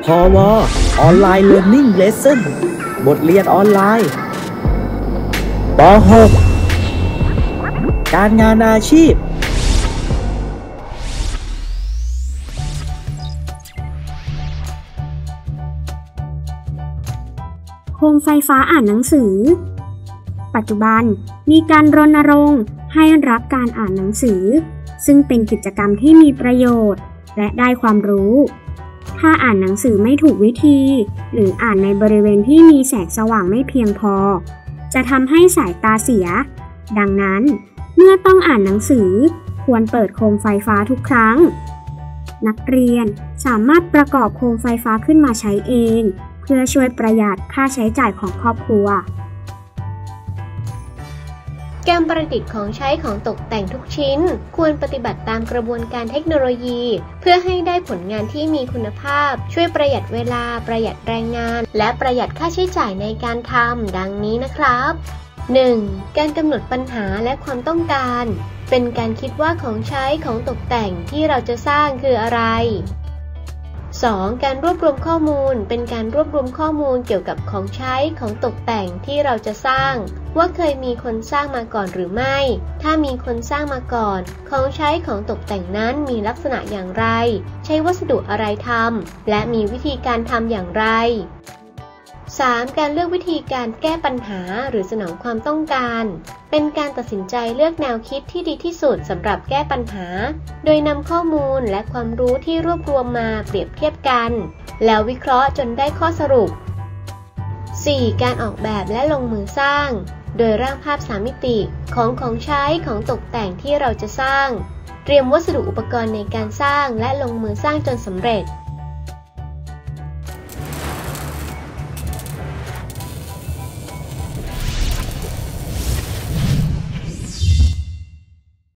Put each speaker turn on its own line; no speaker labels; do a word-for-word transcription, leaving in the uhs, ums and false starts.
พวออนไลน์เรียนนิ่งเลสเซ่นบทเรียนออนไลน์ป หก การงานอาชีพ
โคมไฟฟ้าอ่านหนังสือปัจจุบันมีการรณรงค์ให้รักการอ่านหนังสือซึ่งเป็นกิจกรรมที่มีประโยชน์และได้ความรู้ถ้าอ่านหนังสือไม่ถูกวิธีหรืออ่านในบริเวณที่มีแสงสว่างไม่เพียงพอจะทำให้สายตาเสียดังนั้นเมื่อต้องอ่านหนังสือควรเปิดโคมไฟฟ้าทุกครั้งนักเรียนสามารถประกอบโคมไฟฟ้าขึ้นมาใช้เองเพื่อช่วยประหยัดค่าใช้จ่ายของครอบครัว
การประดิษฐ์ของใช้ของตกแต่งทุกชิ้นควรปฏิบัติตามกระบวนการเทคโนโลยีเพื่อให้ได้ผลงานที่มีคุณภาพช่วยประหยัดเวลาประหยัดแรงงานและประหยัดค่าใช้จ่ายในการทำดังนี้นะครับ หนึ่ง. การกำหนดปัญหาและความต้องการเป็นการคิดว่าของใช้ของตกแต่งที่เราจะสร้างคืออะไรสอง. การรวบรวมข้อมูลเป็นการรวบรวมข้อมูลเกี่ยวกับของใช้ของตกแต่งที่เราจะสร้างว่าเคยมีคนสร้างมาก่อนหรือไม่ถ้ามีคนสร้างมาก่อนของใช้ของตกแต่งนั้นมีลักษณะอย่างไรใช้วัสดุอะไรทำและมีวิธีการทำอย่างไรสาม. การเลือกวิธีการแก้ปัญหาหรือสนองความต้องการเป็นการตัดสินใจเลือกแนวคิดที่ดีที่สุดสำหรับแก้ปัญหาโดยนำข้อมูลและความรู้ที่รวบรวมมาเปรียบเทียบกันแล้ววิเคราะห์จนได้ข้อสรุป สี่. การออกแบบและลงมือสร้างโดยร่างภาพสามมิติของของใช้ของตกแต่งที่เราจะสร้างเตรียมวัสดุอุปกรณ์ในการสร้างและลงมือสร้างจนสำเร็จ